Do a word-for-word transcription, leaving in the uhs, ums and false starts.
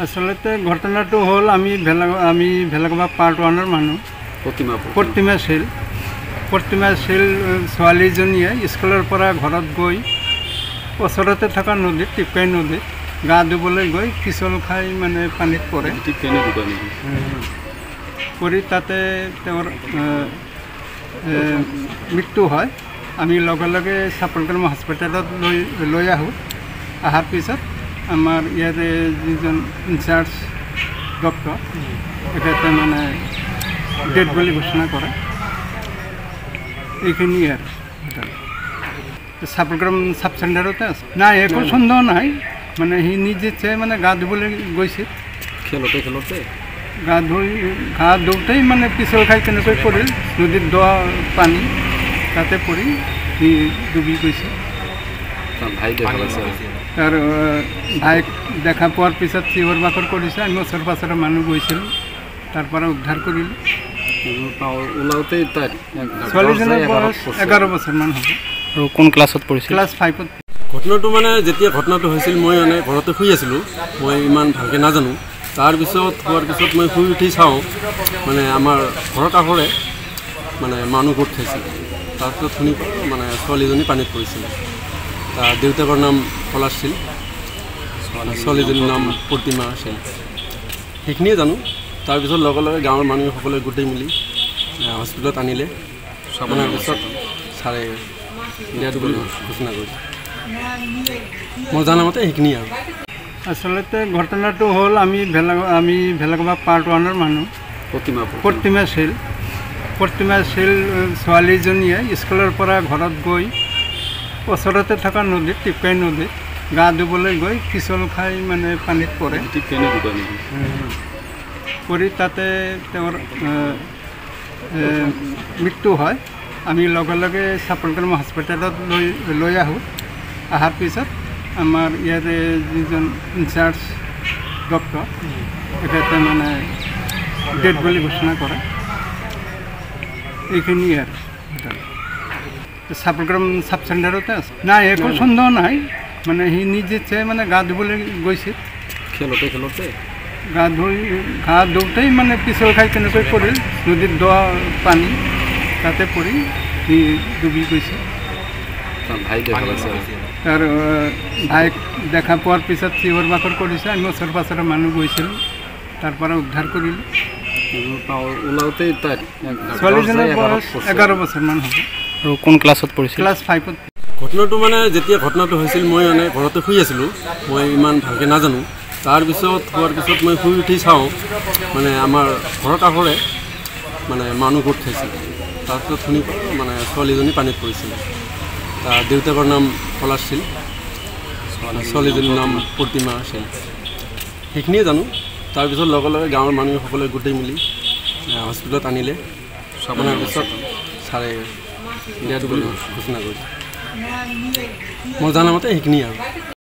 আসলতে ঘটনাটো হল আমি ভেলা আমি ভেলাগবা পার্ট ওয়ানৰ মানুহ প্ৰতিমা প্ৰতিমা ছিল প্ৰতিমা ছিল ছোৱালীজনীয়ে স্কুলৰ পৰা ঘৰত গৈ ওচৰতে থকা নদীত টিপকাই নদীত গা ধুবলৈ গৈ পিছল খাই মানে পানীত পৰে পৰি তাতে তেওঁৰ মৃত্যু হয়। আমি লগে লগে চাপলগ্ৰাম হস্পিটেলত লৈ লৈ আহোঁ। অহাৰ পিছত আমাৰ ইয়াতে যিজন ইনচাৰ্জ ডক্টৰ তেখেতে মানে ডেড বুলি ঘোষণা কৰে। এইখিনি আৰু চাপলগ্ৰাম চাব চেণ্টাৰতে আছে। নাই একো সন্দেহ নাই, মানে সি নিজে মানে গা ধুবলৈ গৈছিল। খেলতে খেলতে গা ধুই গা ধুওঁতেই মানে পিছল খাই কেনেকৈ পৰিল নদীত দ পানী, তাতে পৰি সি ডুবি গৈছে। তাৰ ভাইক দেখা পোৱাৰ পিছত চিঞৰ বাখৰ কৰিছে। আমি ওচৰ পাছৰে মানুহ গৈছিলোঁ, তাৰ পৰা উদ্ধাৰ কৰিলোঁ। ওলাওঁতে ছোৱালীজনীৰ বয়স এঘাৰ বছৰমান হ'ব। আৰু কোন ক্লাছত পঢ়িছিল? ক্লাছ ফাইভত। ঘটনাটো মানে যেতিয়া ঘটনাটো হৈছিল মই মানে ঘৰতে শুই আছিলোঁ, মই ইমান ভালকৈ নাজানো। তাৰপিছত হোৱাৰ পিছত মই শুই উঠি চাওঁ মানে আমাৰ ঘৰৰ কাষৰে মানে মানুহ গোট খাইছিল। তাৰপিছত শুনি মানে ছোৱালীজনী পানীত পৰিছিল। তাৰ দেউতাকৰ নাম পলাশ ছিল, ছোৱালীজনীৰ নাম প্ৰতিমা আছিল, সেইখিনিয়ে জানো। তাৰপিছত লগে লগে গাঁৱৰ মানুহসকলে গোটেই মিলি হস্পিটেলত আনিলে। আপোনাৰ পিছত ছাৰে ডেড বুলি ঘোষণা কৰিছে। মই জনামতে সেইখিনিয়ে আৰু। আচলতে ঘটনাটো হ'ল আমি ভেলা আমি ভেলাগবা পাৰ্ট ওৱানৰ মানুহ প্ৰতিমা প্ৰতিমা ছিল প্ৰতিমা ছিল ছোৱালীজনীয়ে স্কুলৰ পৰা ঘৰত গৈ ওচৰতে থকা নদীত টিপকাই নদীত গা ধুবলৈ গৈ পিছল খাই মানে পানীত পৰে পৰি তাতে তেওঁৰ মৃত্যু হয়। আমি লগে লগে চাপলগ্ৰাম হস্পিটেলত লৈ লৈ আহোঁ। অহাৰ পিছত আমাৰ ইয়াতে যিজন ইনচাৰ্জ ডক্টৰ তেখেতে মানে ডেড বুলি ঘোষণা কৰে। এইখিনিয়ে আৰু চাপলগ্ৰাম চাব চেণ্টাৰতে আছে। নাই একো সন্দেহ নাই, মানে সি নিজে মানে গা ধুবলৈ গৈছিল। খেলতে খেলতে গা ধুই গা ধুওঁতেই মানে পিছল খাই কেনেকৈ পৰিল নদীত দ পানী, তাতে পৰি সি ডুবি গৈছে। তাৰ ভাইক দেখা পোৱাৰ পিছত চিঞৰ বাখৰ কৰিছে। আমি ওচৰ পাছৰে মানুহ গৈছিলোঁ, তাৰ পৰা উদ্ধাৰ কৰিলোঁ। ওলাওঁতে ছোৱালীজনীৰ বয়স এঘাৰ বছৰমান হ'ব। আৰু কোন ক্লাছত পঢ়িছিল? ক্লাছ ফাইভত। ঘটনাটো মানে যেতিয়া ঘটনাটো হৈছিল মই মানে ঘৰতে শুই আছিলোঁ, মই ইমান ভালকৈ নাজানো। তাৰপিছত হোৱাৰ পিছত মই শুই উঠি চাওঁ মানে আমাৰ ঘৰৰ কাষৰে মানে মানুহ গোট খাইছিল। তাৰপিছত শুনি মানে ছোৱালীজনী পানীত পৰিছিল। তাৰ দেউতাকৰ নাম পলাশ ছিল, ছোৱালীজনীৰ নাম প্ৰতিমা আছিল, সেইখিনিয়ে জানো। তাৰপিছত লগে লগে গাঁৱৰ মানুহসকলে গোটেই মিলি হস্পিটেলত আনিলে। আপোনাৰ পিছত ছাৰে ডেড বুলি ঘোষণা কৰিছে। মই জনামতে সেইখিনিয়ে আৰু।